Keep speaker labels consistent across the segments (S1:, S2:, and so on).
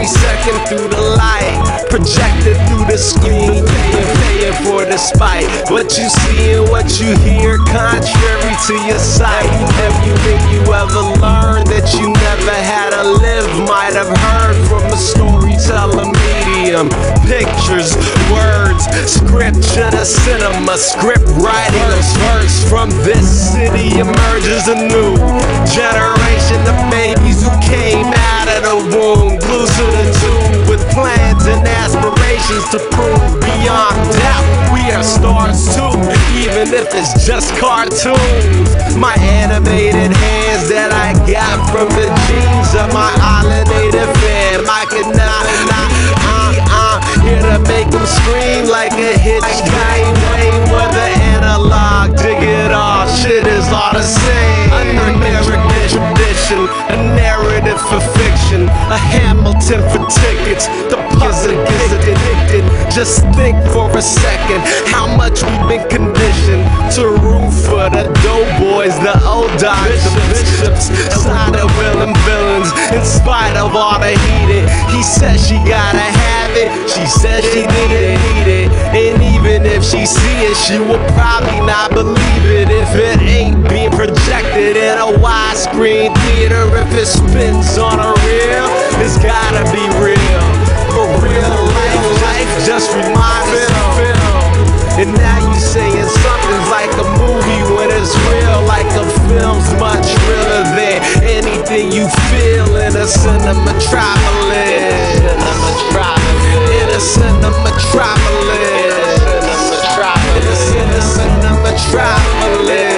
S1: every second through the light, projected through the screen, paying for the spite. What you see and what you hear, contrary to your sight. Everything you ever learned that you never had to live, might have heard from a storyteller medium. Pictures, words, scripture to cinema, script writing, a verse from this city emerges a new generation of babies who came out of the womb, glued to the tomb with plans and aspirations to prove beyond doubt we are stars too, even if it's just cartoons. My animated hands that I got from the genes of my island native fam, I could not here to make them scream like a hit game. Whether analog, dig it all, shit is all the same. Under tradition, a narrative for fiction, a Hamilton for tickets. The puzzle is addicted. Just think for a second how much we've been conditioned to root for the doughboys, the old dogs, the bishops, side of willing villains. In spite of all the heated, he said she gotta have it. She said she didn't need it, and even if she see it, she will probably not believe it if it ain't being projected in a widescreen theater. If it spins on a reel, it's gotta be real. For real life just reminds me of film. And now you saying something's like a movie when it's real, like a film's much realer than anything you feel in a cinematropolis. In a cinematropolis. In a cinematropolis.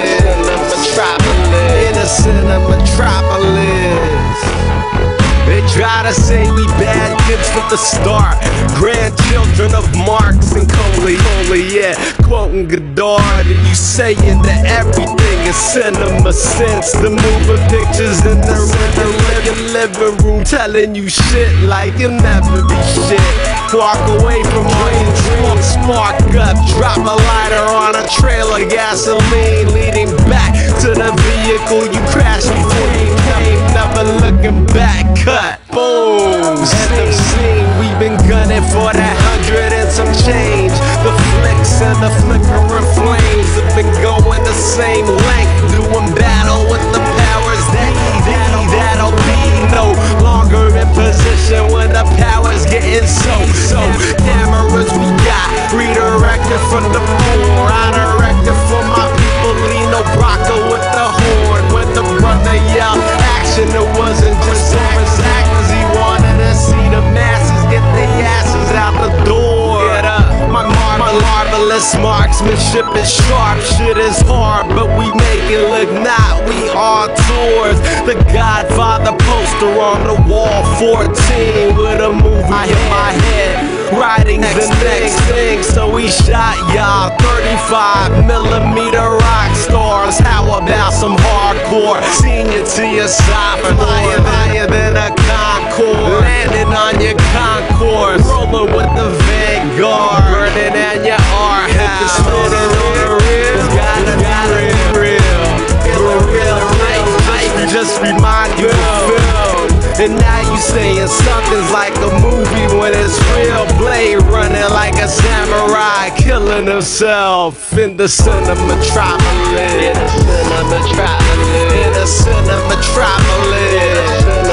S1: In a cinematropolis. They try to say we bad kids from the start, grandchildren of Marx and Coley, yeah, quoting Godard. And you saying that everything is cinema since the moving pictures in the living room telling you shit like you'll never be shit. Walk away from all your dreams, spark up, drop a lighter on a trail of gasoline, leading back to the vehicle you crashed before you came, never looking back. Cut, boom, scene. We've been gunning for that 100 and some change. The flicks and the flickering flames have been going the same length, doing battle with the powers that'll be no longer in position when the powers getting so cameras we got redirected from the floor. I directed for my people, Lino Brocco with the horn. When the brother yelled action, it wasn't just actors. He wanted to see the masses get their asses out the door. Get up, my marvelous marksmanship is sharp. Shit is hard, but we make it look not. We are tours. The Godfather poster on the wall, 14 with a movie in my head, writing the next thing. So we shot y'all 35mm rock stars. How about some hardcore? Senior to your side, flying higher than a Concorde, landing on your concourse, rolling with the Vanguard, burning at your art house. Gotta be real. Real life just remind you of film. And now you saying something's like a movie when it's real. Blade running like a samurai, killing himself in the cinematropolis. In the cinematropolis.